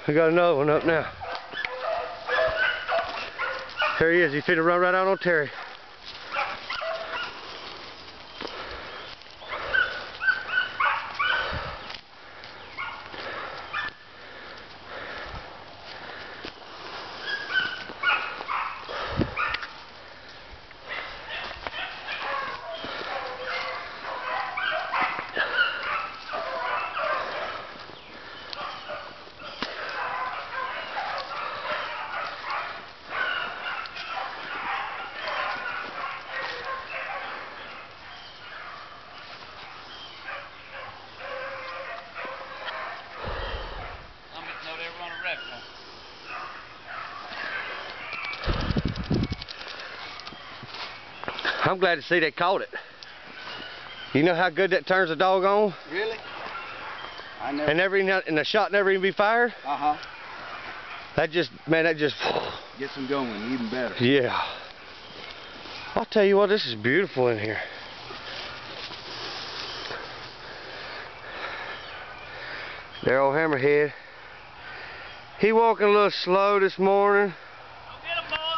We got another one up now. There he is. He's finna run right out on Terry. I'm glad to see they caught it. You know how good that turns a dog on? Really? I never. And the shot never even be fired? Uh-huh. That just, man, that just... Gets them going even better. Yeah. I'll tell you what, this is beautiful in here. There old Hammerhead. He walking a little slow this morning. Go get him, boy.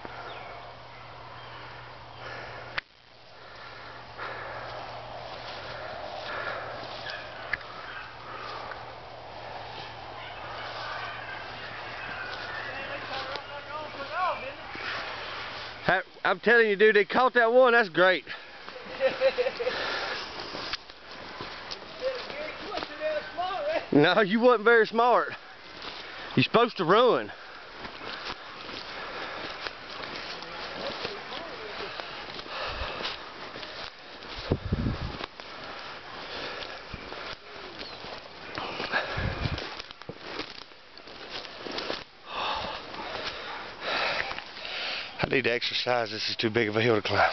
I'm telling you, dude, they caught that one. That's great. No, you wasn't very smart. You're supposed to run. I need to exercise. This is too big of a hill to climb.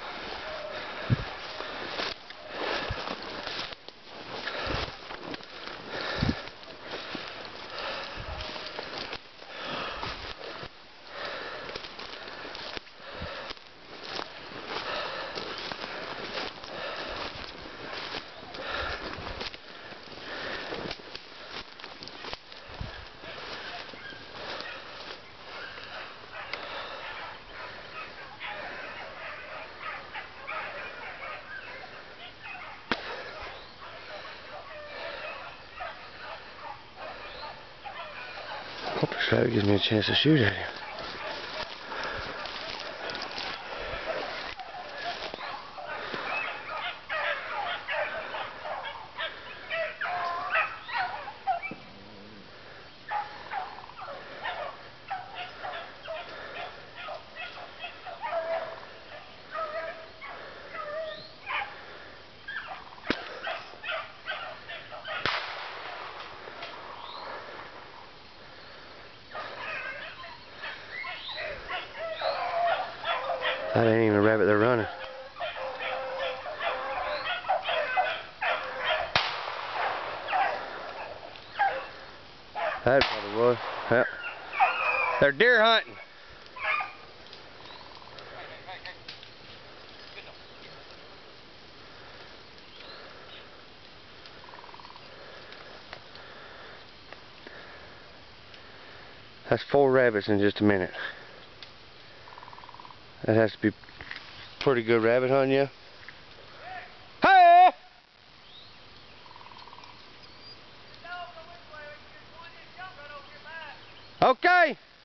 Hope this rabbit gives me a chance to shoot at him. That ain't even a rabbit they're running. That probably was. Yep. They're deer hunting. That's 4 rabbits in just a minute. That has to be pretty good rabbit hunting, yeah? Hey! Okay.